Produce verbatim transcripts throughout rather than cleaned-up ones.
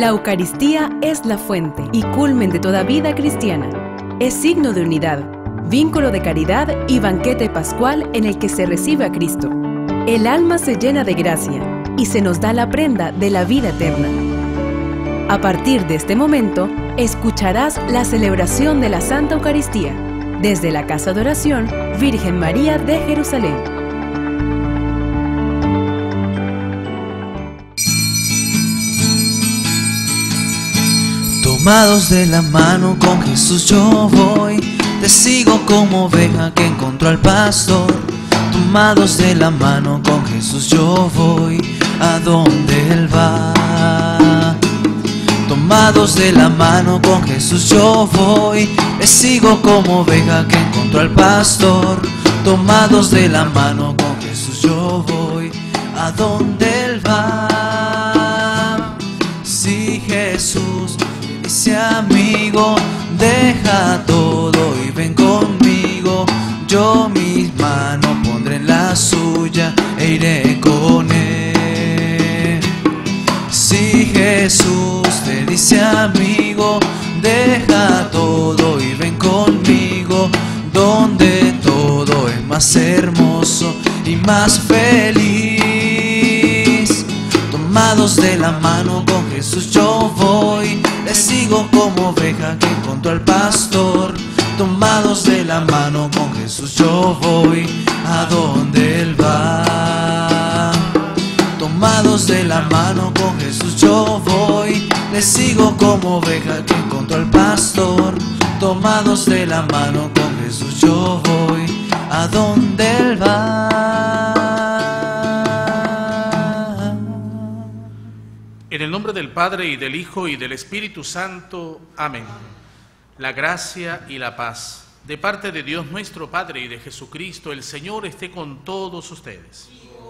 La Eucaristía es la fuente y culmen de toda vida cristiana. Es signo de unidad, vínculo de caridad y banquete pascual en el que se recibe a Cristo. El alma se llena de gracia y se nos da la prenda de la vida eterna. A partir de este momento, escucharás la celebración de la Santa Eucaristía desde la Casa de Oración Virgen María de Jerusalén. Tomados de la mano con Jesús yo voy, te sigo como oveja que encontró al pastor. Tomados de la mano con Jesús yo voy, a donde Él va. Tomados de la mano con Jesús yo voy, te sigo como oveja que encontró al pastor. Tomados de la mano con Jesús yo voy, a donde Él va. Si Jesús dice amigo, deja todo y ven conmigo. Yo mis manos pondré en la suya e iré con Él. Si Jesús te dice amigo, deja todo y ven conmigo, donde todo es más hermoso y más feliz. Tomados de la mano con Jesús yo voy, le sigo como oveja que encontró al pastor. Tomados de la mano con Jesús yo voy, a donde Él va. Tomados de la mano con Jesús yo voy, le sigo como oveja que encontró al pastor. Tomados de la mano con Jesús yo voy, a donde Él va. En el nombre del Padre, y del Hijo, y del Espíritu Santo. Amén. La gracia y la paz de parte de Dios nuestro Padre y de Jesucristo el Señor esté con todos ustedes.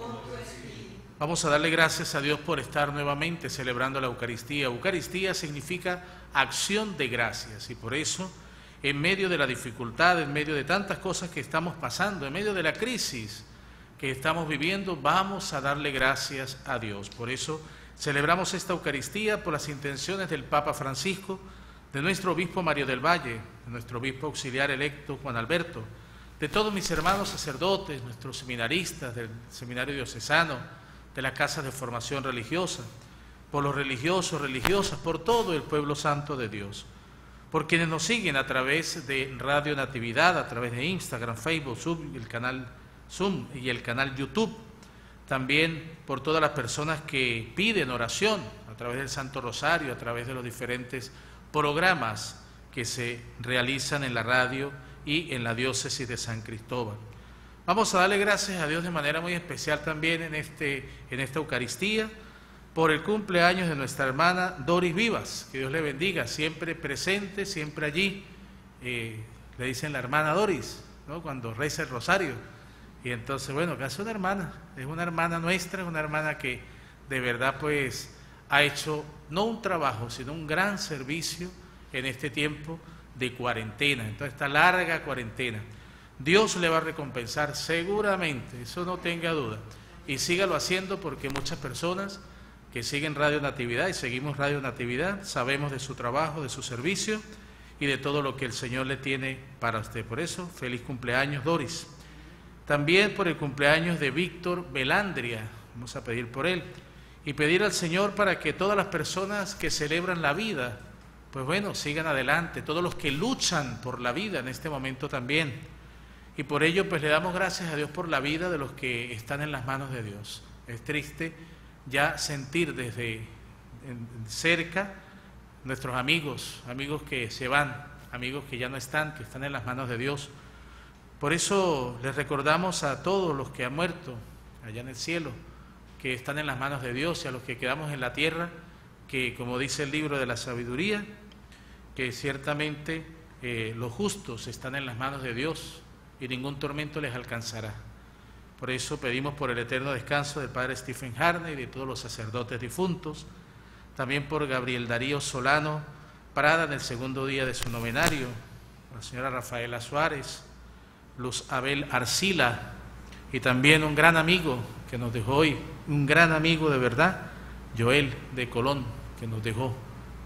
Vamos a darle gracias a Dios por estar nuevamente celebrando la Eucaristía. Eucaristía significa acción de gracias, y por eso, en medio de la dificultad, en medio de tantas cosas que estamos pasando, en medio de la crisis que estamos viviendo, vamos a darle gracias a Dios. Por eso celebramos esta Eucaristía por las intenciones del Papa Francisco, de nuestro obispo Mario del Valle, de nuestro obispo auxiliar electo Juan Alberto, de todos mis hermanos sacerdotes, nuestros seminaristas del seminario diocesano, de las casas de formación religiosa, por los religiosos, religiosas, por todo el pueblo santo de Dios, por quienes nos siguen a través de Radio Natividad, a través de Instagram, Facebook, Zoom, el canal Zoom y el canal YouTube. También por todas las personas que piden oración a través del Santo Rosario, a través de los diferentes programas que se realizan en la radio y en la diócesis de San Cristóbal. Vamos a darle gracias a Dios de manera muy especial también en, este, en esta Eucaristía por el cumpleaños de nuestra hermana Doris Vivas. Que Dios le bendiga, siempre presente, siempre allí. Eh, le dicen la hermana Doris, ¿no?, cuando reza el rosario. Y entonces, bueno, que es una hermana, es una hermana nuestra, es una hermana que de verdad pues ha hecho no un trabajo, sino un gran servicio en este tiempo de cuarentena, en toda esta larga cuarentena. Dios le va a recompensar seguramente, eso no tenga duda. Y sígalo haciendo, porque muchas personas que siguen Radio Natividad y seguimos Radio Natividad sabemos de su trabajo, de su servicio y de todo lo que el Señor le tiene para usted. Por eso, feliz cumpleaños, Doris. También por el cumpleaños de Víctor Belandria, vamos a pedir por él. Y pedir al Señor para que todas las personas que celebran la vida, pues bueno, sigan adelante, todos los que luchan por la vida en este momento también. Y por ello, pues le damos gracias a Dios por la vida de los que están en las manos de Dios. Es triste ya sentir desde cerca nuestros amigos, amigos que se van, amigos que ya no están, que están en las manos de Dios. Por eso les recordamos a todos los que han muerto allá en el cielo, que están en las manos de Dios, y a los que quedamos en la tierra, que como dice el libro de la sabiduría, que ciertamente eh, los justos están en las manos de Dios y ningún tormento les alcanzará. Por eso pedimos por el eterno descanso del padre Stephen Harney y de todos los sacerdotes difuntos, también por Gabriel Darío Solano Prada en el segundo día de su novenario, la señora Rafaela Suárez, Luz Abel Arcila, y también un gran amigo que nos dejó hoy, un gran amigo de verdad, Joel de Colón, que nos dejó.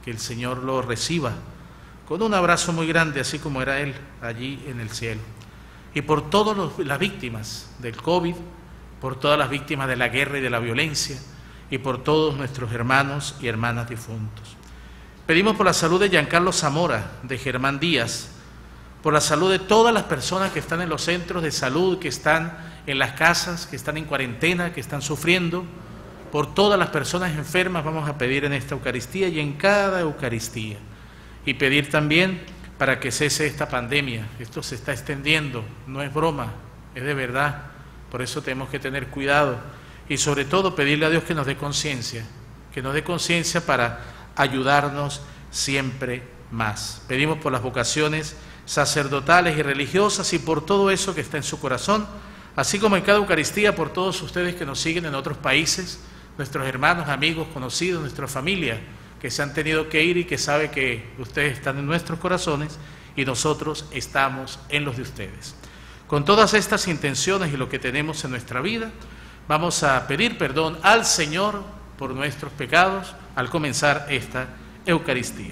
que el Señor lo reciba con un abrazo muy grande, así como era Él allí en el cielo. Y por todas las víctimas del COVID, por todas las víctimas de la guerra y de la violencia, y por todos nuestros hermanos y hermanas difuntos. Pedimos por la salud de Giancarlo Zamora, de Germán Díaz, por la salud de todas las personas que están en los centros de salud, que están en las casas, que están en cuarentena, que están sufriendo. Por todas las personas enfermas vamos a pedir en esta Eucaristía y en cada Eucaristía. Y pedir también para que cese esta pandemia. Esto se está extendiendo, no es broma, es de verdad. Por eso tenemos que tener cuidado y sobre todo pedirle a Dios que nos dé conciencia, que nos dé conciencia para ayudarnos siempre más. Pedimos por las vocaciones sacerdotales y religiosas y por todo eso que está en su corazón, así como en cada Eucaristía por todos ustedes que nos siguen en otros países, nuestros hermanos, amigos, conocidos, nuestra familia, que se han tenido que ir y que sabe que ustedes están en nuestros corazones y nosotros estamos en los de ustedes. Con todas estas intenciones y lo que tenemos en nuestra vida, vamos a pedir perdón al Señor por nuestros pecados al comenzar esta Eucaristía.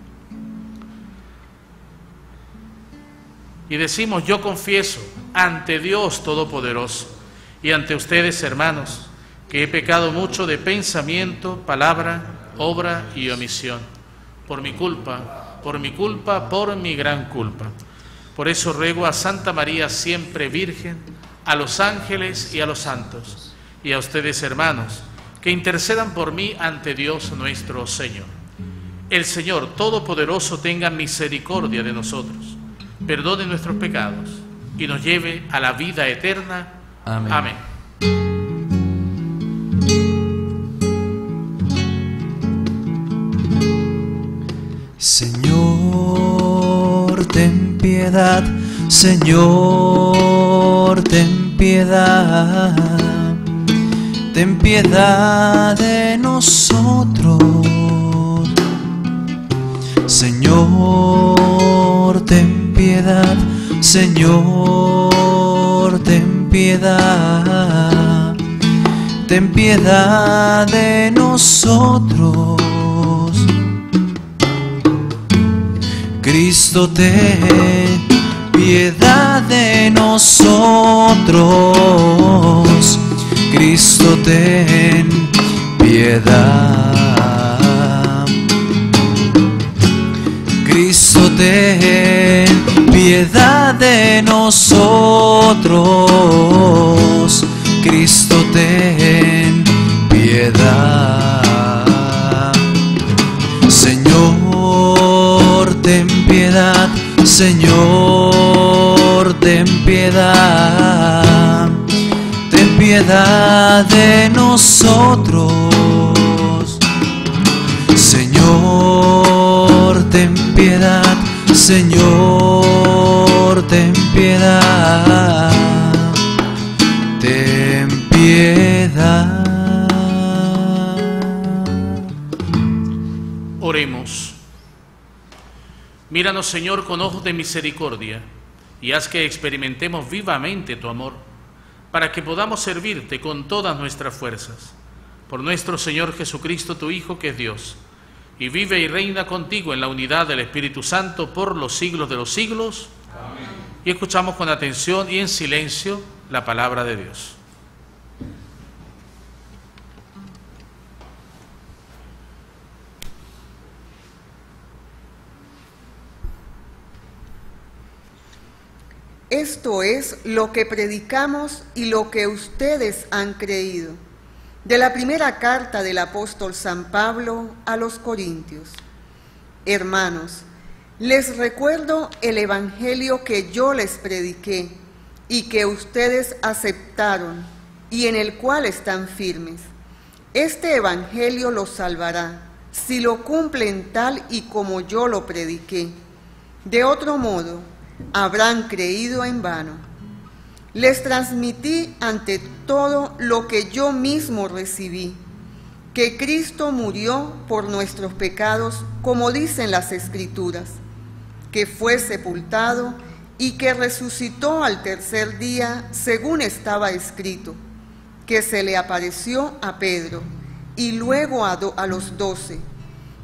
Y decimos: yo confieso ante Dios Todopoderoso y ante ustedes, hermanos, que he pecado mucho de pensamiento, palabra, obra y omisión, por mi culpa, por mi culpa, por mi gran culpa. Por eso ruego a Santa María siempre Virgen, a los ángeles y a los santos, y a ustedes, hermanos, que intercedan por mí ante Dios nuestro Señor. El Señor Todopoderoso tenga misericordia de nosotros, perdone nuestros pecados y nos lleve a la vida eterna. Amén. Amén. Señor, ten piedad, Señor, ten piedad, ten piedad de nosotros. Señor, ten piedad, Señor, ten piedad, ten piedad de nosotros. Cristo, ten piedad de nosotros. Cristo, ten piedad. Cristo, ten piedad de nosotros. Cristo, ten piedad. Señor, ten piedad, Señor, ten piedad, ten piedad de nosotros. Señor, ten piedad, Señor, ten piedad, ten piedad. Oremos. Míranos, Señor, con ojos de misericordia y haz que experimentemos vivamente tu amor, para que podamos servirte con todas nuestras fuerzas. Por nuestro Señor Jesucristo, tu Hijo, que es Dios, y vive y reina contigo en la unidad del Espíritu Santo por los siglos de los siglos. Amén. Y escuchamos con atención y en silencio la palabra de Dios. Esto es lo que predicamos y lo que ustedes han creído. De la primera carta del apóstol San Pablo a los Corintios. Hermanos, les recuerdo el evangelio que yo les prediqué y que ustedes aceptaron y en el cual están firmes. Este evangelio los salvará si lo cumplen tal y como yo lo prediqué. De otro modo, habrán creído en vano. Les transmití ante todo lo que yo mismo recibí, que Cristo murió por nuestros pecados, como dicen las Escrituras, que fue sepultado y que resucitó al tercer día, según estaba escrito, que se le apareció a Pedro y luego a, do, a los doce.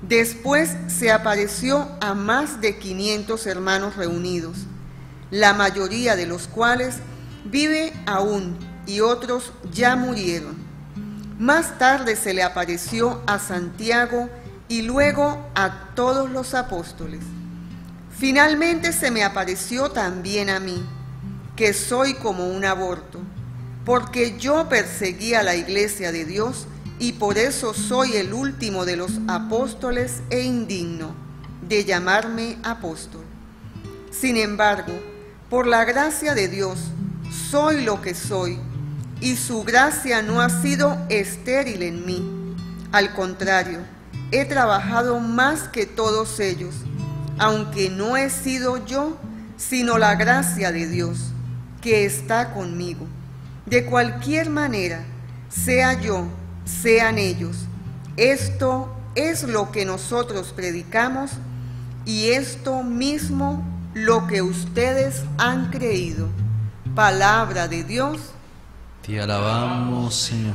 Después se apareció a más de quinientos hermanos reunidos, la mayoría de los cuales vive aún y otros ya murieron. Más tarde se le apareció a Santiago y luego a todos los apóstoles. Finalmente se me apareció también a mí, que soy como un aborto, porque yo perseguí a la iglesia de Dios y por eso soy el último de los apóstoles e indigno de llamarme apóstol. Sin embargo, por la gracia de Dios, soy lo que soy, y su gracia no ha sido estéril en mí. Al contrario, he trabajado más que todos ellos, aunque no he sido yo, sino la gracia de Dios, que está conmigo. De cualquier manera, sea yo, sean ellos, esto es lo que nosotros predicamos y esto mismo lo que ustedes han creído. Palabra de Dios. Te alabamos, Señor.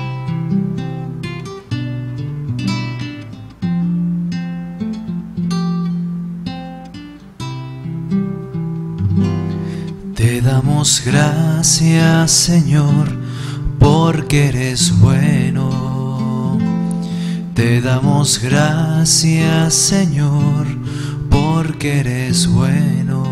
Te damos gracias, Señor, porque eres bueno. Te damos gracias, Señor, porque eres bueno.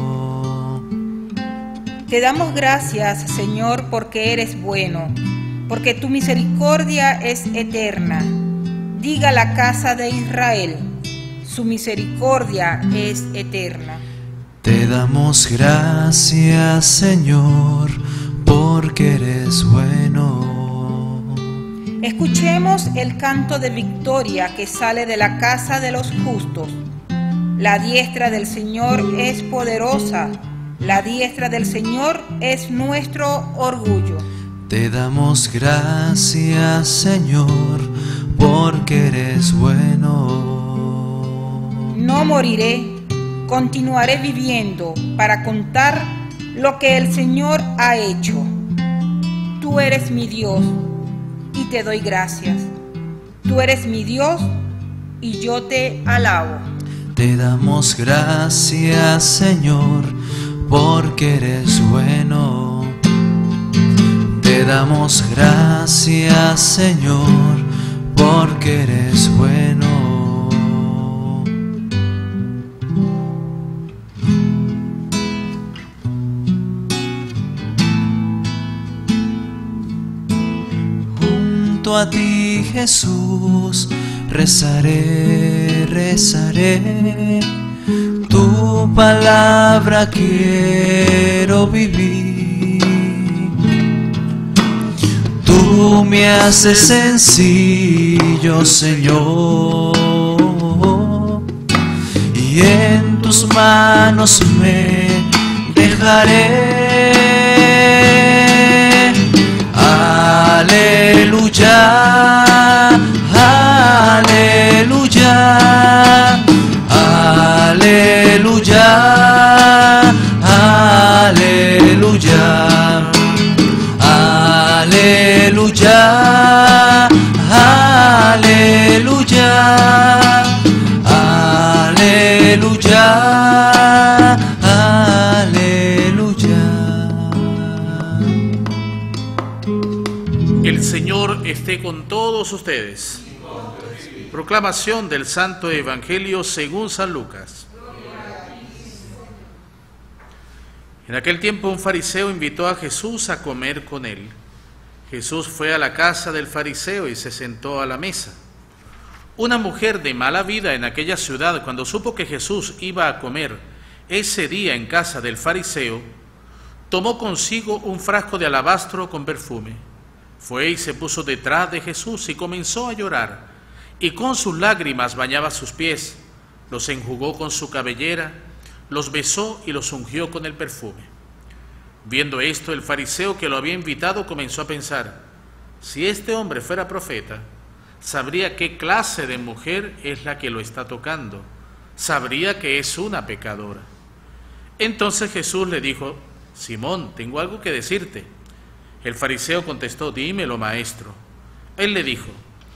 Te damos gracias, Señor, porque eres bueno, porque tu misericordia es eterna. Diga la casa de Israel, su misericordia es eterna. Te damos gracias, Señor, porque eres bueno. Escuchemos el canto de victoria que sale de la casa de los justos. La diestra del Señor es poderosa. La diestra del Señor es nuestro orgullo. Te damos gracias, Señor, porque eres bueno. No moriré, continuaré viviendo para contar lo que el Señor ha hecho. Tú eres mi Dios y te doy gracias. Tú eres mi Dios y yo te alabo. Te damos gracias, Señor, porque eres bueno. Te damos gracias, Señor, porque eres bueno. Junto a ti, Jesús, rezaré, rezaré. Tu palabra quiero vivir. Tú me haces sencillo, Señor, y en tus manos me dejaré. Aleluya, aleluya. Aleluya, aleluya, aleluya, aleluya, aleluya, aleluya. El Señor esté con todos ustedes. Proclamación del Santo Evangelio según San Lucas. En aquel tiempo un fariseo invitó a Jesús a comer con él. Jesús fue a la casa del fariseo y se sentó a la mesa. Una mujer de mala vida en aquella ciudad, cuando supo que Jesús iba a comer ese día en casa del fariseo, tomó consigo un frasco de alabastro con perfume. Fue y se puso detrás de Jesús y comenzó a llorar. Y con sus lágrimas bañaba sus pies, los enjugó con su cabellera, los besó y los ungió con el perfume. Viendo esto, el fariseo que lo había invitado comenzó a pensar: si este hombre fuera profeta, sabría qué clase de mujer es la que lo está tocando, sabría que es una pecadora. Entonces Jesús le dijo: Simón, tengo algo que decirte. El fariseo contestó: dímelo, maestro. Él le dijo: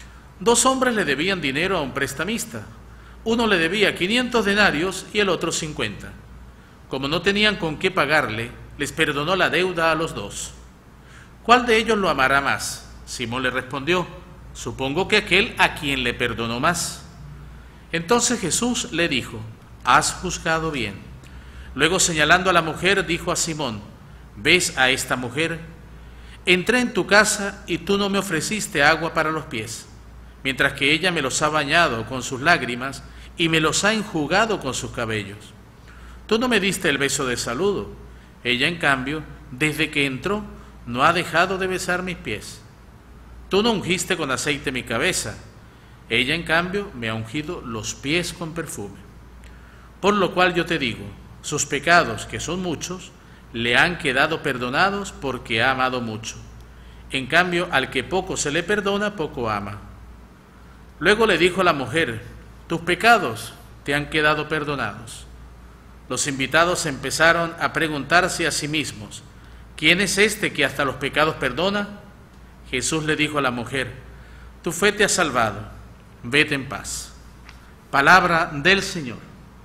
Dos hombres le debían dinero a un prestamista. Uno le debía quinientos denarios y el otro cincuenta. Como no tenían con qué pagarle, les perdonó la deuda a los dos. ¿Cuál de ellos lo amará más? Simón le respondió: supongo que aquel a quien le perdonó más. Entonces Jesús le dijo: has juzgado bien. Luego, señalando a la mujer, dijo a Simón: ¿ves a esta mujer? Entré en tu casa y tú no me ofreciste agua para los pies, mientras que ella me los ha bañado con sus lágrimas y me los ha enjugado con sus cabellos. Tú no me diste el beso de saludo. Ella, en cambio, desde que entró, no ha dejado de besar mis pies. Tú no ungiste con aceite mi cabeza. Ella, en cambio, me ha ungido los pies con perfume. Por lo cual yo te digo, sus pecados, que son muchos, le han quedado perdonados porque ha amado mucho. En cambio, al que poco se le perdona, poco ama. Luego le dijo a la mujer: tus pecados te han quedado perdonados. Los invitados empezaron a preguntarse a sí mismos: ¿quién es este que hasta los pecados perdona? Jesús le dijo a la mujer: tu fe te ha salvado, vete en paz. Palabra del Señor.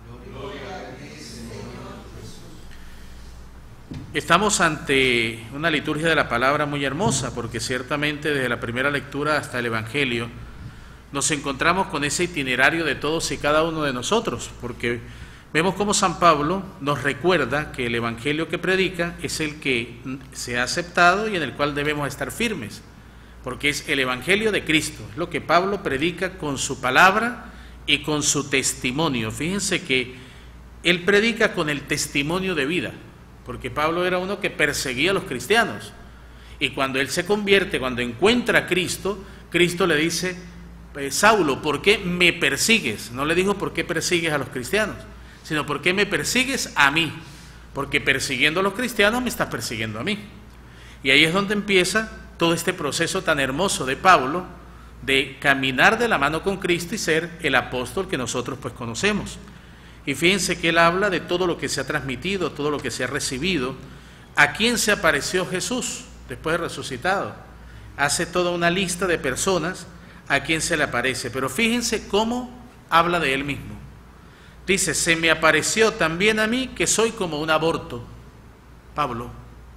Estamos ante una liturgia de la palabra muy hermosa, porque ciertamente desde la primera lectura hasta el Evangelio nos encontramos con ese itinerario de todos y cada uno de nosotros, porque vemos cómo San Pablo nos recuerda que el Evangelio que predica es el que se ha aceptado y en el cual debemos estar firmes, porque es el Evangelio de Cristo, es lo que Pablo predica con su palabra y con su testimonio. Fíjense que él predica con el testimonio de vida, porque Pablo era uno que perseguía a los cristianos, y cuando él se convierte, cuando encuentra a Cristo, Cristo le dice: Saulo, ¿por qué me persigues? No le dijo ¿por qué persigues a los cristianos?, sino ¿por qué me persigues a mí? Porque persiguiendo a los cristianos me estás persiguiendo a mí. Y ahí es donde empieza todo este proceso tan hermoso de Pablo de caminar de la mano con Cristo y ser el apóstol que nosotros pues conocemos. Y fíjense que él habla de todo lo que se ha transmitido, todo lo que se ha recibido. ¿A quién se apareció Jesús después de resucitado? Hace toda una lista de personas a quien se le aparece, pero fíjense cómo habla de él mismo. Dice: se me apareció también a mí que soy como un aborto. Pablo,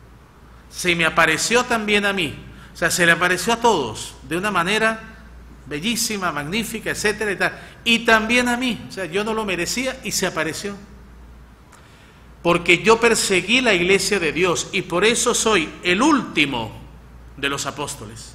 se me apareció también a mí, o sea, se le apareció a todos de una manera bellísima, magnífica, etcétera y tal, y también a mí, o sea, yo no lo merecía y se apareció, porque yo perseguí la iglesia de Dios y por eso soy el último de los apóstoles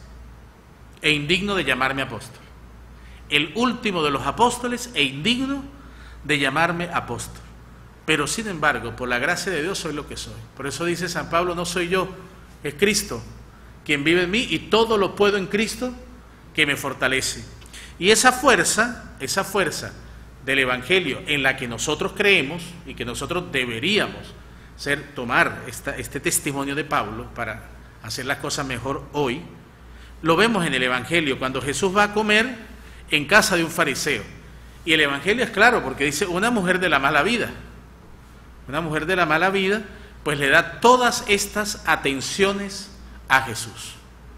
e indigno de llamarme apóstol, el último de los apóstoles e indigno de llamarme apóstol, pero sin embargo, por la gracia de Dios soy lo que soy. Por eso dice San Pablo: no soy yo, es Cristo quien vive en mí, y todo lo puedo en Cristo que me fortalece. Y esa fuerza, esa fuerza del Evangelio en la que nosotros creemos y que nosotros deberíamos ser, tomar esta, este testimonio de Pablo para hacer las cosas mejor hoy, lo vemos en el Evangelio cuando Jesús va a comer en casa de un fariseo. Y el Evangelio es claro, porque dice: una mujer de la mala vida. Una mujer de la mala vida, pues le da todas estas atenciones a Jesús.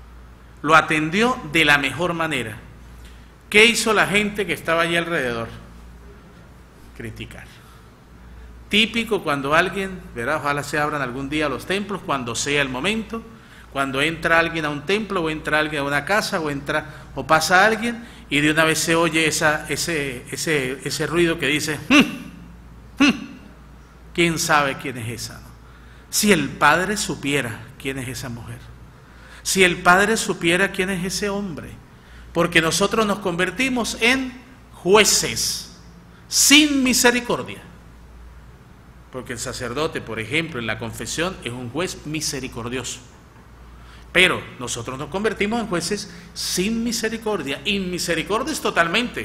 Lo atendió de la mejor manera. ¿Qué hizo la gente que estaba allí alrededor? Criticar. Típico cuando alguien, ¿verdad? Ojalá se abran algún día los templos, cuando sea el momento, cuando entra alguien a un templo, o entra alguien a una casa, o entra, o pasa alguien, y de una vez se oye esa, ese, ese, ese ruido que dice: hm, hm, ¿quién sabe quién es esa? ¿No? Si el Padre supiera quién es esa mujer, si el Padre supiera quién es ese hombre, porque nosotros nos convertimos en jueces sin misericordia, porque el sacerdote, por ejemplo, en la confesión es un juez misericordioso, pero nosotros nos convertimos en jueces sin misericordia, inmisericordios totalmente,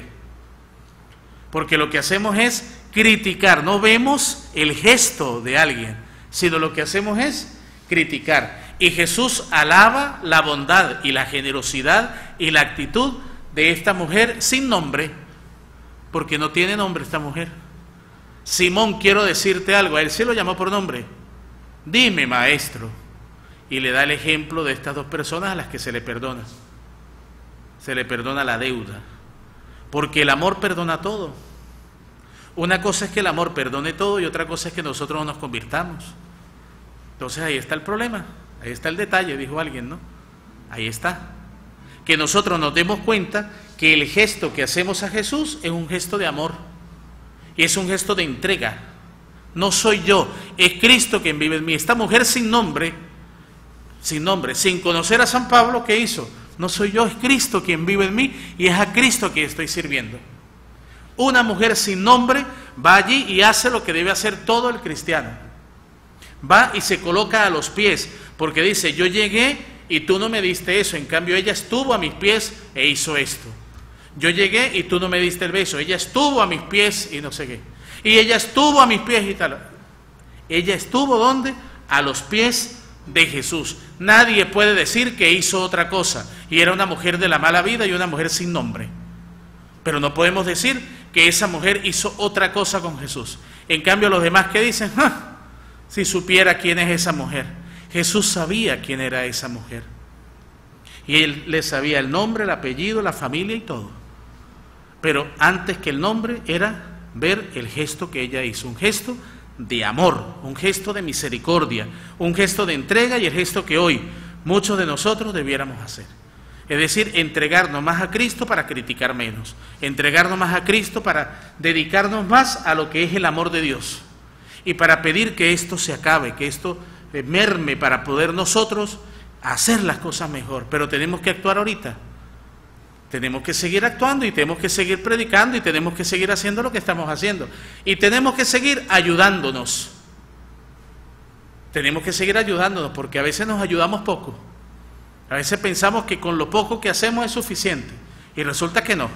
porque lo que hacemos es criticar, no vemos el gesto de alguien, sino lo que hacemos es criticar. Y Jesús alaba la bondad y la generosidad y la actitud de esta mujer sin nombre, porque no tiene nombre esta mujer. Simón, quiero decirte algo. A él sí lo llamó por nombre. Dime, maestro. Y le da el ejemplo de estas dos personas a las que se le perdona. se le perdona la deuda, porque el amor perdona todo. Una cosa es que el amor perdone todo y otra cosa es que nosotros no nos convirtamos. Entonces ahí está el problema, ahí está el detalle, dijo alguien, ¿no? Ahí está. Que nosotros nos demos cuenta que el gesto que hacemos a Jesús es un gesto de amor y es un gesto de entrega. No soy yo, es Cristo quien vive en mí. Esta mujer sin nombre, sin nombre, sin conocer a San Pablo, ¿qué hizo? No soy yo, es Cristo quien vive en mí y es a Cristo quien estoy sirviendo. Una mujer sin nombre va allí y hace lo que debe hacer todo el cristiano. Va y se coloca a los pies, porque dice, yo llegué y tú no me diste eso, en cambio ella estuvo a mis pies e hizo esto. Yo llegué y tú no me diste el beso, ella estuvo a mis pies y no sé qué. Y ella estuvo a mis pies y tal. Ella estuvo, ¿dónde? A los pies de Jesús. Nadie puede decir que hizo otra cosa. Y era una mujer de la mala vida y una mujer sin nombre. Pero no podemos decir que esa mujer hizo otra cosa con Jesús. En cambio los demás que dicen, ¡ah! Si supiera quién es esa mujer. Jesús sabía quién era esa mujer. Y él le sabía el nombre, el apellido, la familia y todo. Pero antes que el nombre era ver el gesto que ella hizo. Un gesto de amor, un gesto de misericordia, un gesto de entrega y el gesto que hoy muchos de nosotros debiéramos hacer. Es decir, entregarnos más a Cristo para criticar menos, entregarnos más a Cristo para dedicarnos más a lo que es el amor de Dios y para pedir que esto se acabe, que esto merme para poder nosotros hacer las cosas mejor. Pero tenemos que actuar ahorita, tenemos que seguir actuando y tenemos que seguir predicando y tenemos que seguir haciendo lo que estamos haciendo y tenemos que seguir ayudándonos, tenemos que seguir ayudándonos porque a veces nos ayudamos poco. A veces pensamos que con lo poco que hacemos es suficiente y resulta que no.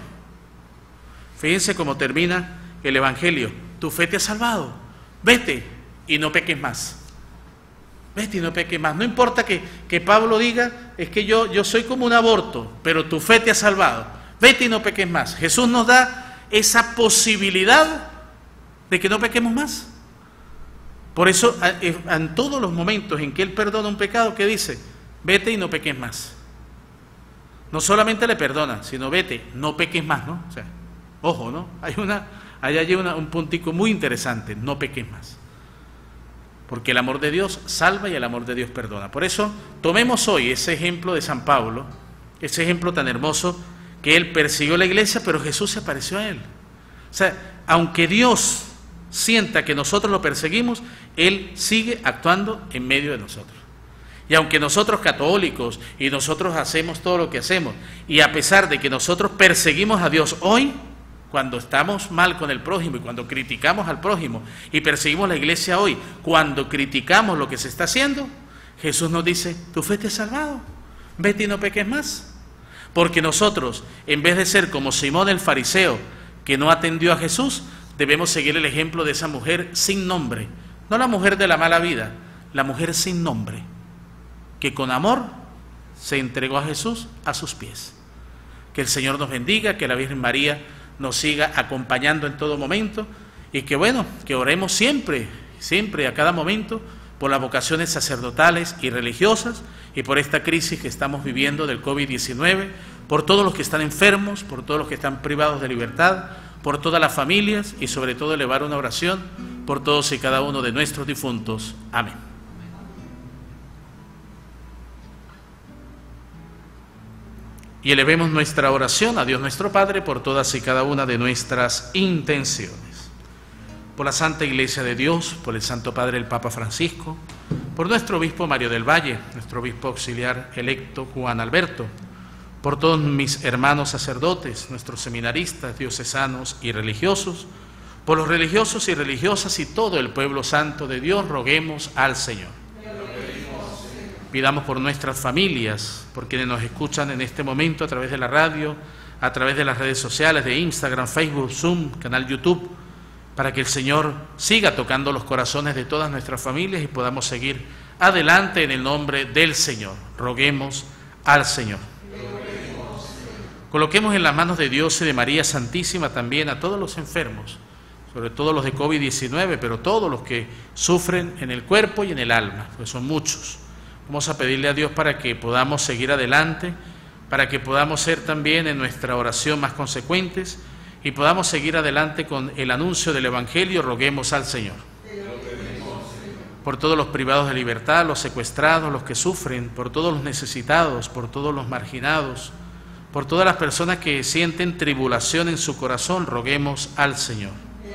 Fíjense cómo termina el Evangelio. Tu fe te ha salvado. Vete y no peques más. Vete y no peques más. No importa que, que Pablo diga, es que yo, yo soy como un aborto, pero tu fe te ha salvado. Vete y no peques más. Jesús nos da esa posibilidad de que no pequemos más. Por eso, en todos los momentos en que Él perdona un pecado, ¿qué dice? Vete y no peques más. No solamente le perdona, sino vete, no peques más, ¿no? O sea, ojo, ¿no? Hay una, hay allí una, un puntico muy interesante, no peques más. Porque el amor de Dios salva y el amor de Dios perdona. Por eso, tomemos hoy ese ejemplo de San Pablo, ese ejemplo tan hermoso que él persiguió la iglesia, pero Jesús se apareció a él. O sea, aunque Dios sienta que nosotros lo perseguimos, Él sigue actuando en medio de nosotros. Y aunque nosotros católicos y nosotros hacemos todo lo que hacemos, y a pesar de que nosotros perseguimos a Dios hoy, cuando estamos mal con el prójimo y cuando criticamos al prójimo y perseguimos la iglesia hoy, cuando criticamos lo que se está haciendo, Jesús nos dice, tu fe te ha salvado, vete y no peques más. Porque nosotros, en vez de ser como Simón el fariseo, que no atendió a Jesús, debemos seguir el ejemplo de esa mujer sin nombre, no la mujer de la mala vida, la mujer sin nombre, que con amor se entregó a Jesús a sus pies. Que el Señor nos bendiga, que la Virgen María nos siga acompañando en todo momento y que bueno, que oremos siempre, siempre, a cada momento, por las vocaciones sacerdotales y religiosas y por esta crisis que estamos viviendo del COVID diecinueve, por todos los que están enfermos, por todos los que están privados de libertad, por todas las familias y sobre todo elevar una oración por todos y cada uno de nuestros difuntos. Amén. Y elevemos nuestra oración a Dios nuestro Padre por todas y cada una de nuestras intenciones. Por la Santa Iglesia de Dios, por el Santo Padre el Papa Francisco, por nuestro obispo Mario del Valle, nuestro obispo auxiliar electo Juan Alberto, por todos mis hermanos sacerdotes, nuestros seminaristas, diocesanos y religiosos, por los religiosos y religiosas y todo el pueblo santo de Dios, roguemos al Señor. Pidamos por nuestras familias, por quienes nos escuchan en este momento a través de la radio, a través de las redes sociales, de Instagram, Facebook, Zoom, canal YouTube, para que el Señor siga tocando los corazones de todas nuestras familias y podamos seguir adelante en el nombre del Señor. Roguemos al Señor. Coloquemos en las manos de Dios y de María Santísima también a todos los enfermos, sobre todo los de COVID diecinueve, pero todos los que sufren en el cuerpo y en el alma, pues son muchos. Vamos a pedirle a Dios para que podamos seguir adelante, para que podamos ser también en nuestra oración más consecuentes y podamos seguir adelante con el anuncio del Evangelio. Roguemos al Señor. Por todos los privados de libertad, los secuestrados, los que sufren, por todos los necesitados, por todos los marginados, por todas las personas que sienten tribulación en su corazón, roguemos al Señor.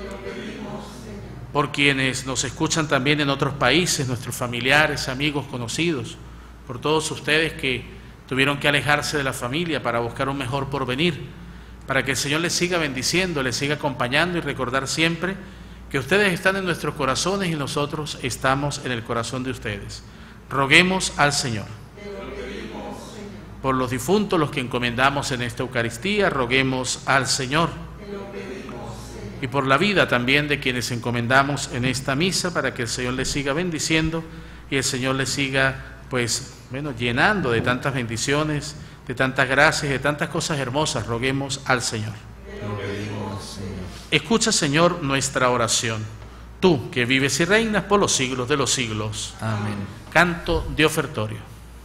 Por quienes nos escuchan también en otros países, nuestros familiares, amigos, conocidos, por todos ustedes que tuvieron que alejarse de la familia para buscar un mejor porvenir, para que el Señor les siga bendiciendo, les siga acompañando y recordar siempre que ustedes están en nuestros corazones y nosotros estamos en el corazón de ustedes. Roguemos al Señor. Por los difuntos, los que encomendamos en esta Eucaristía, roguemos al Señor. Y por la vida también de quienes encomendamos en esta misa, para que el Señor les siga bendiciendo y el Señor les siga, pues, bueno, llenando de tantas bendiciones, de tantas gracias, de tantas cosas hermosas. Roguemos al Señor. Escucha, Señor, nuestra oración. Tú, que vives y reinas por los siglos de los siglos. Amén. Canto de ofertorio.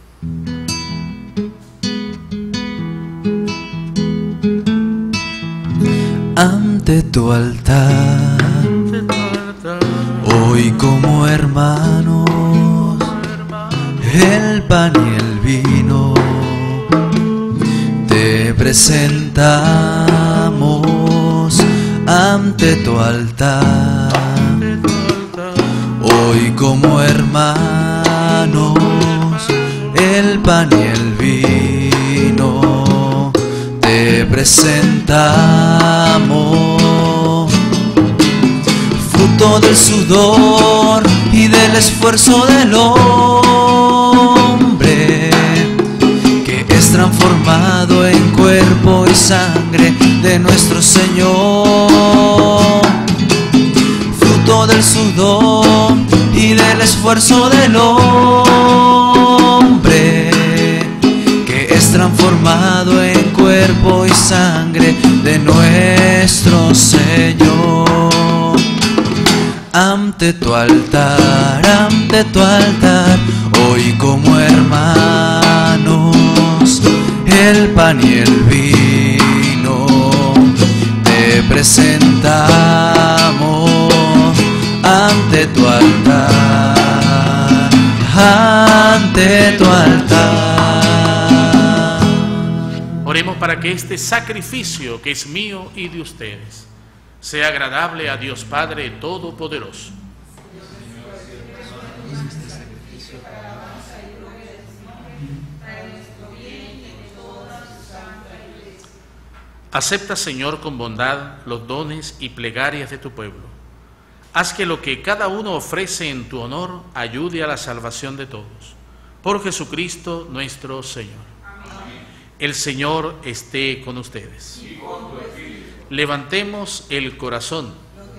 Ante tu altar, hoy como hermanos, el pan y el vino te presentamos. Ante tu altar, hoy como hermanos, el pan y el vino te presentamos. Fruto del sudor y del esfuerzo del hombre, que es transformado en cuerpo y sangre de nuestro Señor. Fruto del sudor y del esfuerzo del hombre, que es transformado en cuerpo y sangre de nuestro Señor. Ante tu altar, ante tu altar, hoy como hermanos, el pan y el vino te presentamos. Ante tu altar, ante tu altar. Oremos para que este sacrificio que es mío y de ustedes sea agradable a Dios Padre Todopoderoso. Acepta, Señor, con bondad los dones y plegarias de tu pueblo. Haz que lo que cada uno ofrece en tu honor ayude a la salvación de todos. Por Jesucristo nuestro Señor. Amén. El Señor esté con ustedes. Y con tu espíritu. Levantemos el corazón.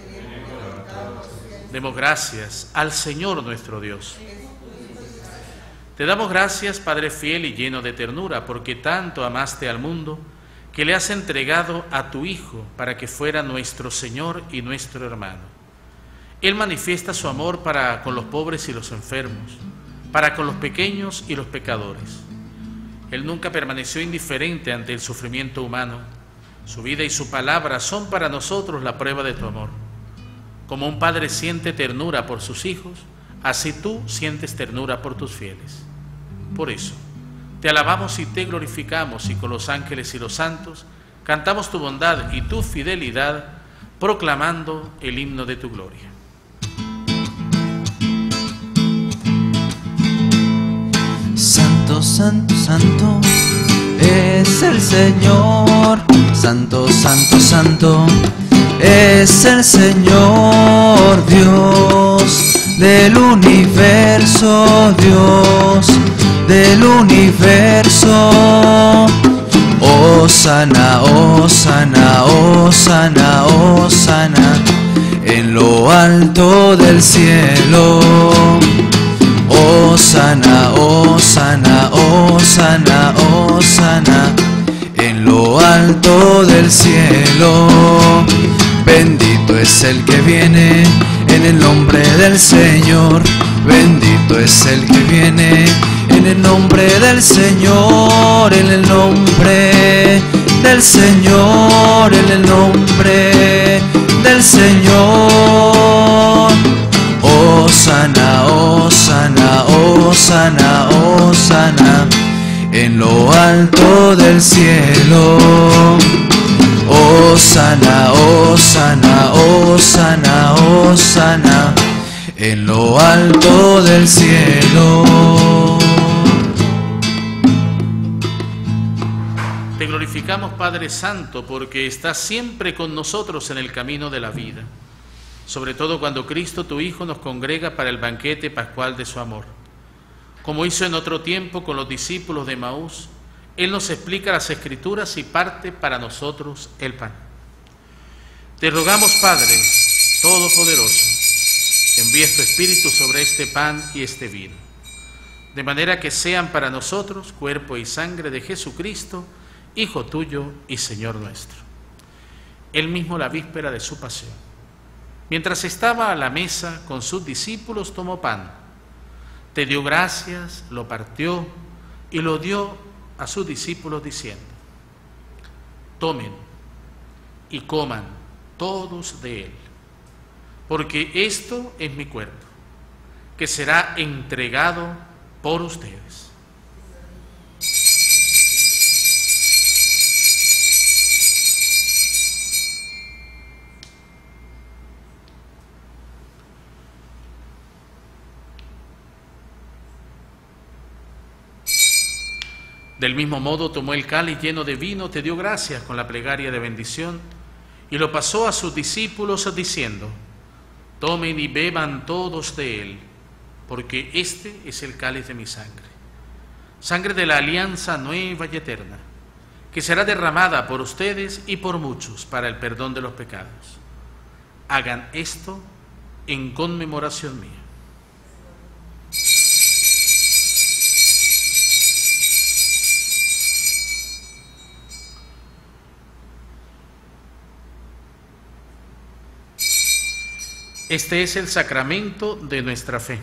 Demos gracias al Señor nuestro Dios. Te damos gracias, Padre fiel y lleno de ternura, porque tanto amaste al mundo, que le has entregado a tu Hijo para que fuera nuestro Señor y nuestro hermano. Él manifiesta su amor para con los pobres y los enfermos, para con los pequeños y los pecadores. Él nunca permaneció indiferente ante el sufrimiento humano. Su vida y su palabra son para nosotros la prueba de tu amor. Como un padre siente ternura por sus hijos, así tú sientes ternura por tus fieles. Por eso, te alabamos y te glorificamos, y con los ángeles y los santos cantamos tu bondad y tu fidelidad, proclamando el himno de tu gloria. Santo, santo, santo es el Señor. Santo, santo, santo es el Señor, Dios del universo, Dios del universo. Hosana, hosana, hosana, hosana en lo alto del cielo. Hosana, hosana, hosana, hosana en lo alto del cielo. Bendito es el que viene en el nombre del Señor. Bendito es el que viene en En el nombre del Señor, en el nombre del Señor, en el nombre del Señor. Hosana, hosana, hosana, hosana, en lo alto del cielo. Hosana, hosana, hosana, hosana, en lo alto del cielo. Te glorificamos, Padre Santo, porque estás siempre con nosotros en el camino de la vida, sobre todo cuando Cristo, tu Hijo, nos congrega para el banquete pascual de su amor. Como hizo en otro tiempo con los discípulos de Emaús, Él nos explica las Escrituras y parte para nosotros el pan. Te rogamos, Padre Todopoderoso, envíes tu Espíritu sobre este pan y este vino, de manera que sean para nosotros cuerpo y sangre de Jesucristo, Hijo tuyo y Señor nuestro. Él mismo, la víspera de su pasión, mientras estaba a la mesa con sus discípulos, tomó pan, te dio gracias, lo partió y lo dio a sus discípulos diciendo: tomen y coman todos de él, porque esto es mi cuerpo, que será entregado por ustedes. Del mismo modo tomó el cáliz lleno de vino, te dio gracias con la plegaria de bendición y lo pasó a sus discípulos diciendo: tomen y beban todos de él, porque este es el cáliz de mi sangre, sangre de la alianza nueva y eterna, que será derramada por ustedes y por muchos para el perdón de los pecados. Hagan esto en conmemoración mía. Este es el sacramento de nuestra fe.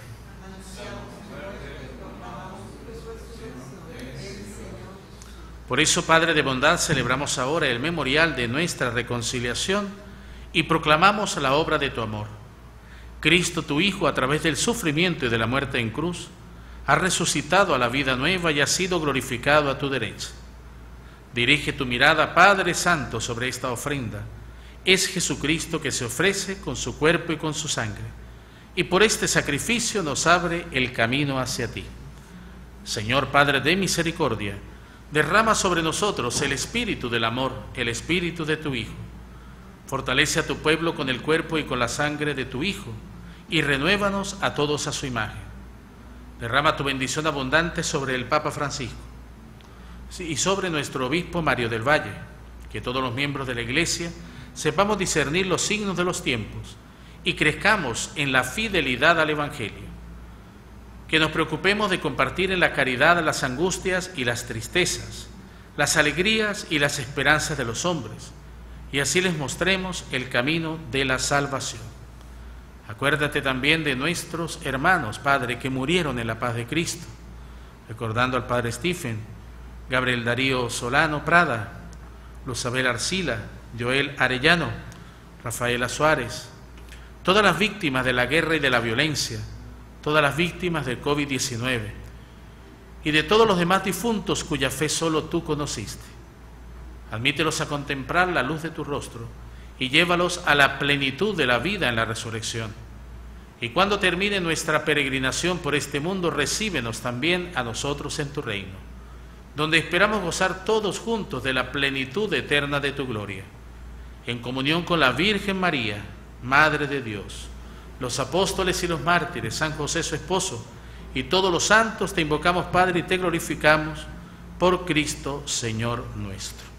Por eso, Padre de bondad, celebramos ahora el memorial de nuestra reconciliación y proclamamos la obra de tu amor. Cristo, tu Hijo, a través del sufrimiento y de la muerte en cruz, ha resucitado a la vida nueva y ha sido glorificado a tu derecha. Dirige tu mirada, Padre Santo, sobre esta ofrenda. Es Jesucristo que se ofrece con su cuerpo y con su sangre, y por este sacrificio nos abre el camino hacia ti. Señor Padre de misericordia, derrama sobre nosotros el espíritu del amor, el espíritu de tu Hijo. Fortalece a tu pueblo con el cuerpo y con la sangre de tu Hijo, y renuévanos a todos a su imagen. Derrama tu bendición abundante sobre el Papa Francisco y sobre nuestro obispo Mario del Valle, que todos los miembros de la Iglesia sepamos discernir los signos de los tiempos y crezcamos en la fidelidad al Evangelio. Que nos preocupemos de compartir en la caridad las angustias y las tristezas, las alegrías y las esperanzas de los hombres, y así les mostremos el camino de la salvación. Acuérdate también de nuestros hermanos, Padre, que murieron en la paz de Cristo, recordando al Padre Stephen, Gabriel Darío Solano Prada, Luzabel Arcila, Joel Arellano, Rafaela Suárez, todas las víctimas de la guerra y de la violencia, todas las víctimas del COVID diecinueve y de todos los demás difuntos cuya fe solo tú conociste. Admítelos a contemplar la luz de tu rostro y llévalos a la plenitud de la vida en la resurrección. Y cuando termine nuestra peregrinación por este mundo, recíbenos también a nosotros en tu reino, donde esperamos gozar todos juntos de la plenitud eterna de tu gloria. En comunión con la Virgen María, Madre de Dios, los apóstoles y los mártires, San José su esposo, y todos los santos, te invocamos, Padre, y te glorificamos por Cristo, Señor nuestro.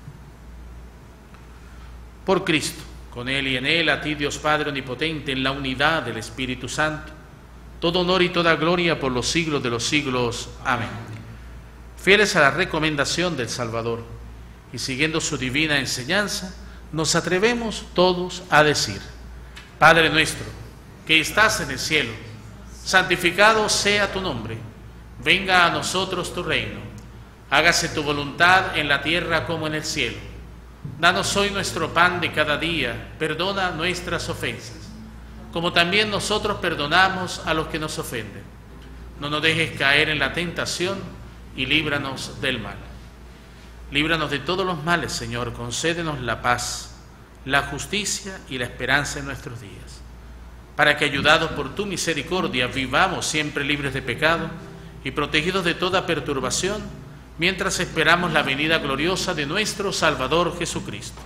Por Cristo, con Él y en Él, a ti, Dios Padre omnipotente, en la unidad del Espíritu Santo, todo honor y toda gloria por los siglos de los siglos. Amén. Fieles a la recomendación del Salvador y siguiendo su divina enseñanza, nos atrevemos todos a decir: Padre nuestro, que estás en el cielo, santificado sea tu nombre. Venga a nosotros tu reino. Hágase tu voluntad en la tierra como en el cielo. Danos hoy nuestro pan de cada día. Perdona nuestras ofensas, como también nosotros perdonamos a los que nos ofenden. No nos dejes caer en la tentación y líbranos del mal. Líbranos de todos los males, Señor. Concédenos la paz, la justicia y la esperanza en nuestros días, para que, ayudados por tu misericordia, vivamos siempre libres de pecado y protegidos de toda perturbación, mientras esperamos la venida gloriosa de nuestro Salvador Jesucristo.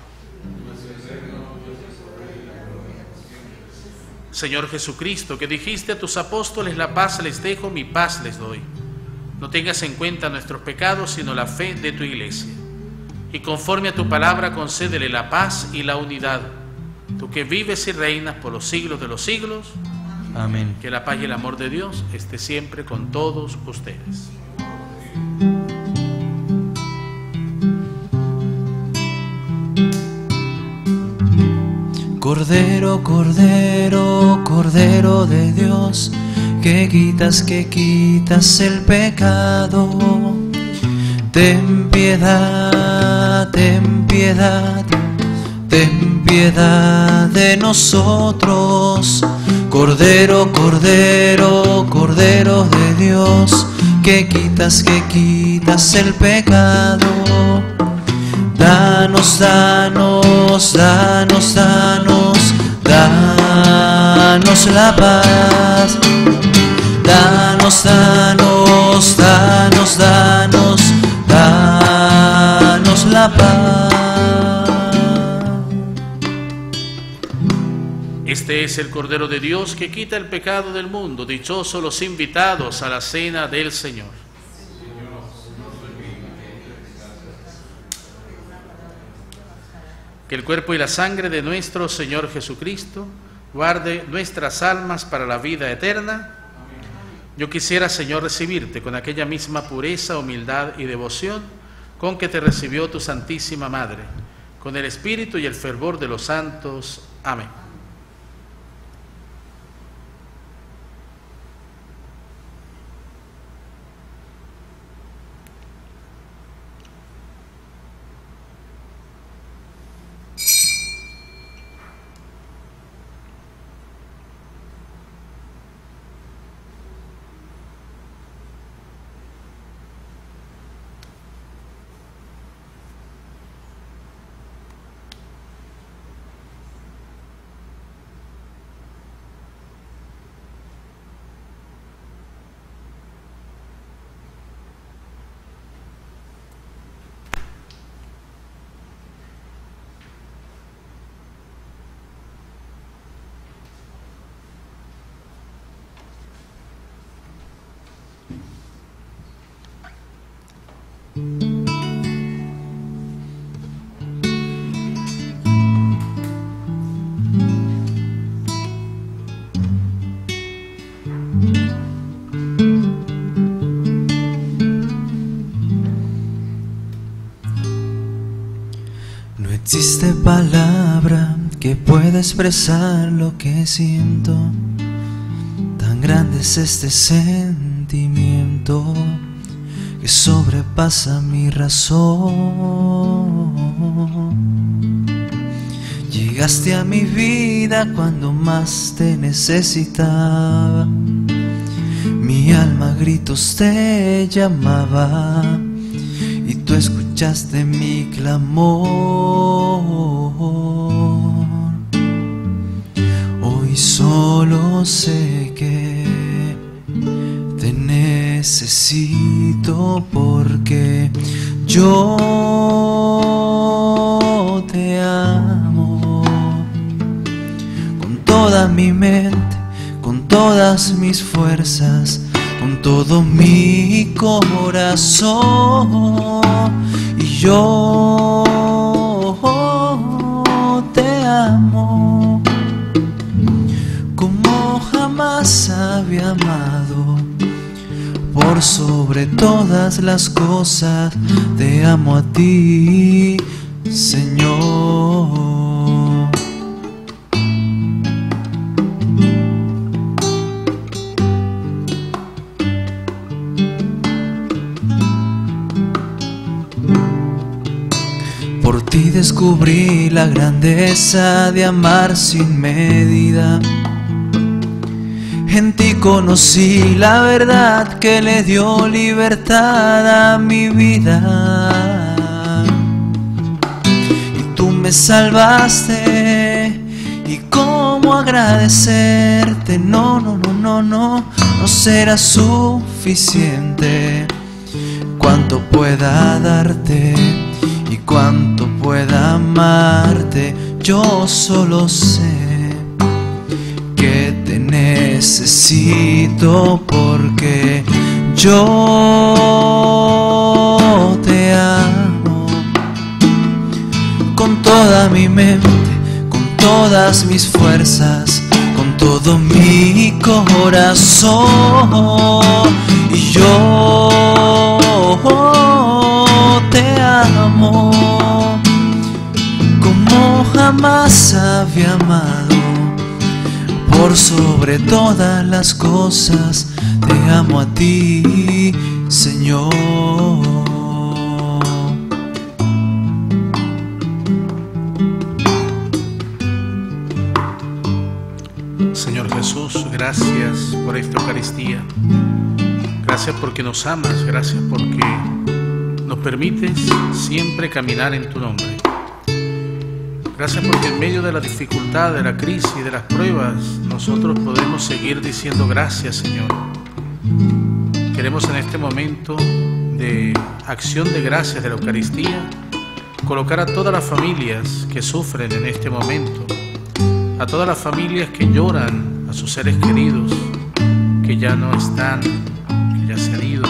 Señor Jesucristo, que dijiste a tus apóstoles: la paz les dejo, mi paz les doy. No tengas en cuenta nuestros pecados, sino la fe de tu Iglesia. Y conforme a tu palabra, concédele la paz y la unidad. Tú que vives y reinas por los siglos de los siglos. Amén. Que la paz y el amor de Dios esté siempre con todos ustedes. Cordero, Cordero, Cordero de Dios, que quitas, que quitas el pecado. Ten piedad, ten piedad, ten piedad de nosotros. Cordero, Cordero, Cordero de Dios, que quitas, que quitas el pecado. Danos, danos, danos, danos, danos la paz. Danos, danos, danos, danos, danos la paz. Este es el Cordero de Dios que quita el pecado del mundo. Dichosos los invitados a la cena del Señor. Que el cuerpo y la sangre de nuestro Señor Jesucristo guarde nuestras almas para la vida eterna. Yo quisiera, Señor, recibirte con aquella misma pureza, humildad y devoción con que te recibió tu Santísima Madre, con el espíritu y el fervor de los santos. Amén. No existe palabra que pueda expresar lo que siento. Tan grande es este sentimiento que sobrepasa mi razón. Llegaste a mi vida cuando más te necesitaba. Mi alma a gritos te llamaba y tú escuchaste mi clamor. Hoy solo sé que te necesito porque yo te amo con toda mi mente, con todas mis fuerzas, con todo mi corazón. Y yo te amo como jamás había amado. Por sobre todas las cosas te amo a ti, Señor. descubrí la grandeza de amar sin medida. En ti conocí la verdad que le dio libertad a mi vida. Y tú me salvaste, y cómo agradecerte. No, no, no, no, no, no será suficiente. Cuánto pueda darte y cuánto pueda amarte, yo solo sé que te necesito, porque yo te amo con toda mi mente, con todas mis fuerzas, con todo mi corazón. Y yo te amo como jamás había amado. Por sobre todas las cosas te amo a ti, Señor. Señor Jesús, gracias por esta Eucaristía. Gracias porque nos amas, gracias porque nos permites siempre caminar en tu nombre. Gracias porque en medio de la dificultad, de la crisis, de las pruebas, nosotros podemos seguir diciendo gracias, Señor. Queremos en este momento de acción de gracias de la Eucaristía colocar a todas las familias que sufren en este momento, a todas las familias que lloran a sus seres queridos, que ya no están, que ya se han ido.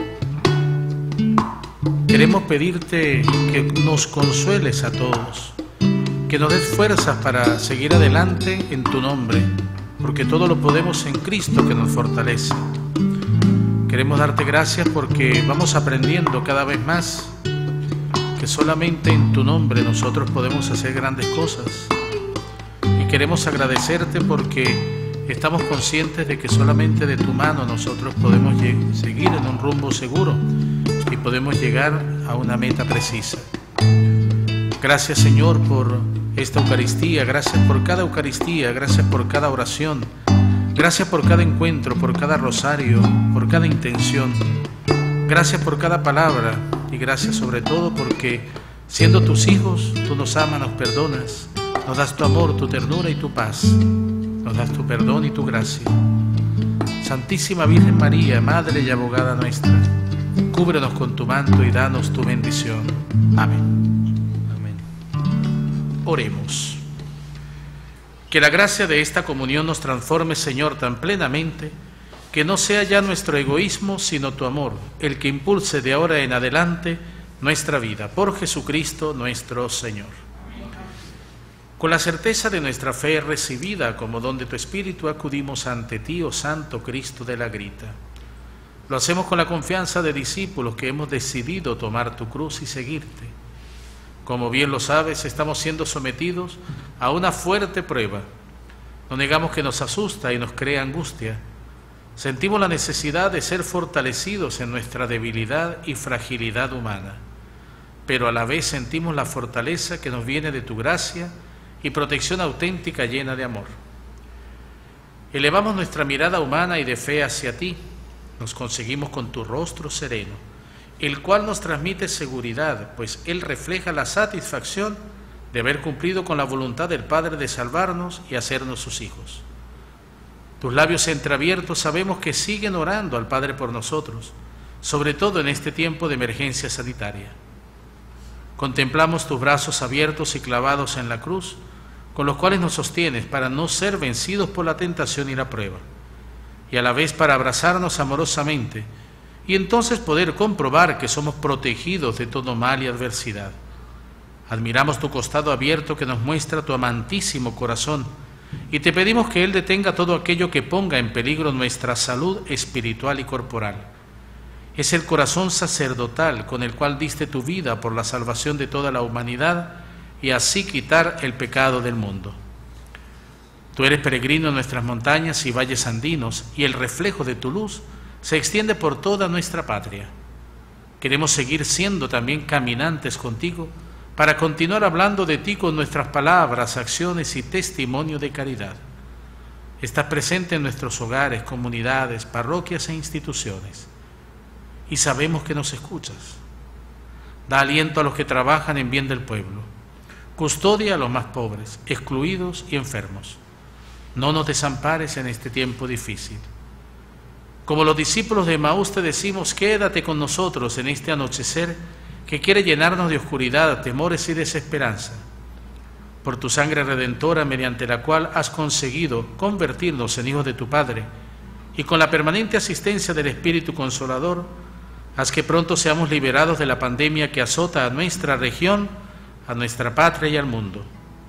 Queremos pedirte que nos consueles a todos, que nos des fuerzas para seguir adelante en tu nombre, porque todo lo podemos en Cristo que nos fortalece. Queremos darte gracias porque vamos aprendiendo cada vez más que solamente en tu nombre nosotros podemos hacer grandes cosas. Y queremos agradecerte porque estamos conscientes de que solamente de tu mano nosotros podemos seguir en un rumbo seguro y podemos llegar a una meta precisa. Gracias, Señor, por esta Eucaristía, gracias por cada Eucaristía, gracias por cada oración, gracias por cada encuentro, por cada rosario, por cada intención, gracias por cada palabra y gracias sobre todo porque siendo tus hijos, tú nos amas, nos perdonas, nos das tu amor, tu ternura y tu paz, nos das tu perdón y tu gracia. Santísima Virgen María, Madre y Abogada nuestra, cúbrenos con tu manto y danos tu bendición. Amén. Oremos. Que la gracia de esta comunión nos transforme, Señor, tan plenamente que no sea ya nuestro egoísmo, sino tu amor, el que impulse de ahora en adelante nuestra vida. Por Jesucristo nuestro Señor. Con la certeza de nuestra fe recibida como don de tu Espíritu, acudimos ante ti, oh Santo Cristo de la Grita. Lo hacemos con la confianza de discípulos que hemos decidido tomar tu cruz y seguirte. Como bien lo sabes, estamos siendo sometidos a una fuerte prueba. No negamos que nos asusta y nos crea angustia. Sentimos la necesidad de ser fortalecidos en nuestra debilidad y fragilidad humana, pero a la vez sentimos la fortaleza que nos viene de tu gracia y protección auténtica llena de amor. Elevamos nuestra mirada humana y de fe hacia ti. Nos conseguimos con tu rostro sereno, el cual nos transmite seguridad, pues Él refleja la satisfacción de haber cumplido con la voluntad del Padre de salvarnos y hacernos sus hijos. Tus labios entreabiertos sabemos que siguen orando al Padre por nosotros, sobre todo en este tiempo de emergencia sanitaria. Contemplamos tus brazos abiertos y clavados en la cruz, con los cuales nos sostienes para no ser vencidos por la tentación y la prueba, y a la vez para abrazarnos amorosamente, y entonces poder comprobar que somos protegidos de todo mal y adversidad. Admiramos tu costado abierto que nos muestra tu amantísimo corazón y te pedimos que Él detenga todo aquello que ponga en peligro nuestra salud espiritual y corporal. Es el corazón sacerdotal con el cual diste tu vida por la salvación de toda la humanidad y así quitar el pecado del mundo. Tú eres peregrino en nuestras montañas y valles andinos y el reflejo de tu luz se extiende por toda nuestra patria. Queremos seguir siendo también caminantes contigo para continuar hablando de ti con nuestras palabras, acciones y testimonio de caridad. Estás presente en nuestros hogares, comunidades, parroquias e instituciones, y sabemos que nos escuchas. Da aliento a los que trabajan en bien del pueblo. Custodia a los más pobres, excluidos y enfermos. No nos desampares en este tiempo difícil. Como los discípulos de Emaús te decimos, quédate con nosotros en este anochecer que quiere llenarnos de oscuridad, temores y desesperanza. Por tu sangre redentora, mediante la cual has conseguido convertirnos en hijos de tu Padre, y con la permanente asistencia del Espíritu Consolador, haz que pronto seamos liberados de la pandemia que azota a nuestra región, a nuestra patria y al mundo.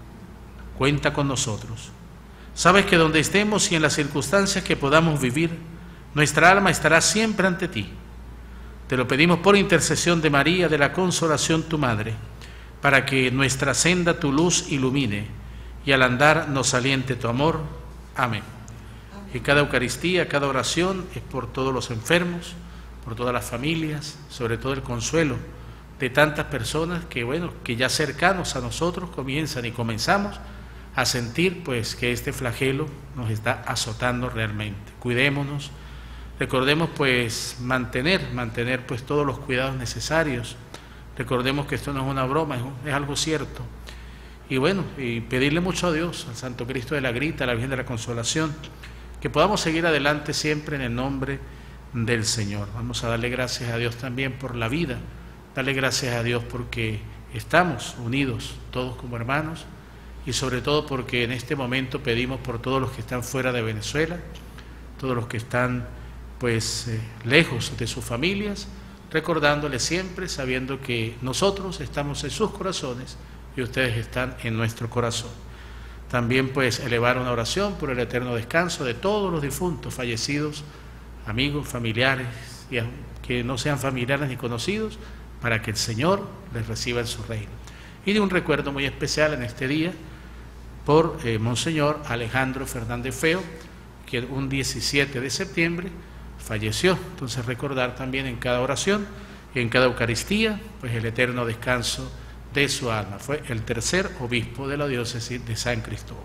Cuenta con nosotros. Sabes que donde estemos y en las circunstancias que podamos vivir, nuestra alma estará siempre ante ti. Te lo pedimos por intercesión de María de la Consolación, tu Madre, para que nuestra senda tu luz ilumine y al andar nos aliente tu amor. Amén. Y cada Eucaristía, cada oración es por todos los enfermos, por todas las familias, sobre todo el consuelo de tantas personas que, bueno, que ya cercanos a nosotros comienzan y comenzamos a sentir pues que este flagelo nos está azotando realmente. Cuidémonos, recordemos pues mantener, mantener pues todos los cuidados necesarios. Recordemos que esto no es una broma, es, es algo cierto. Y bueno, y pedirle mucho a Dios, al Santo Cristo de la Grita, a la Virgen de la Consolación, que podamos seguir adelante siempre en el nombre del Señor. Vamos a darle gracias a Dios también por la vida, darle gracias a Dios porque estamos unidos todos como hermanos, y sobre todo porque en este momento pedimos por todos los que están fuera de Venezuela, todos los que están pues eh, lejos de sus familias, recordándoles siempre, sabiendo que nosotros estamos en sus corazones y ustedes están en nuestro corazón. También pues elevar una oración por el eterno descanso de todos los difuntos, fallecidos, amigos, familiares, y que no sean familiares ni conocidos, para que el Señor les reciba en su reino. Y de un recuerdo muy especial en este día por eh, Monseñor Alejandro Fernández Feo, que un diecisiete de septiembre falleció. Entonces recordar también en cada oración y en cada Eucaristía pues el eterno descanso de su alma. Fue el tercer obispo de la diócesis de San Cristóbal.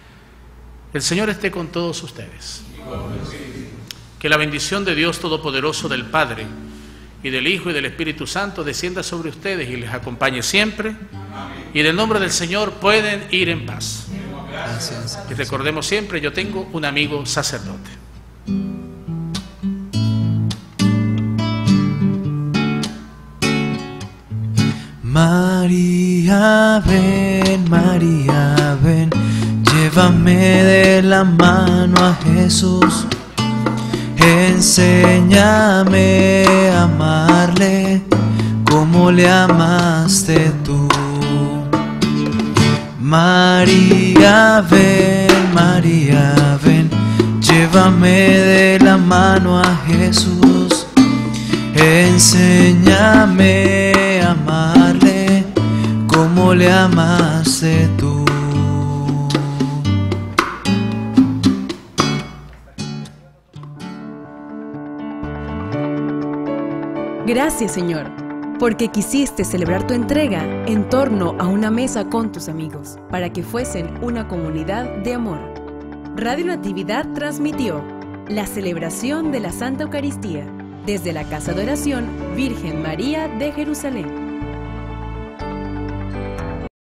El Señor esté con todos ustedes. Que la bendición de Dios Todopoderoso, del Padre y del Hijo y del Espíritu Santo descienda sobre ustedes y les acompañe siempre. Y en el nombre del Señor pueden ir en paz. Gracias. Y recordemos siempre, yo tengo un amigo sacerdote. María, ven, María, ven, llévame de la mano a Jesús. Enséñame a amarle como le amaste tú. María, ven, María, ven, llévame de la mano a Jesús. Enséñame a amarle como le amaste tú. Gracias, Señor, porque quisiste celebrar tu entrega en torno a una mesa con tus amigos, para que fuesen una comunidad de amor. Radio Natividad transmitió la celebración de la Santa Eucaristía desde la Casa de Oración Virgen María de Jerusalén.